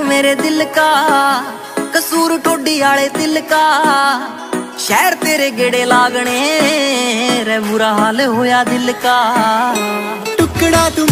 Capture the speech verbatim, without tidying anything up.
मेरे दिल का, कसूर ठोडी आले दिल का। शहर तेरे गेड़े लागने रे, बुरा हाल होया दिल का। टुकड़ा तुम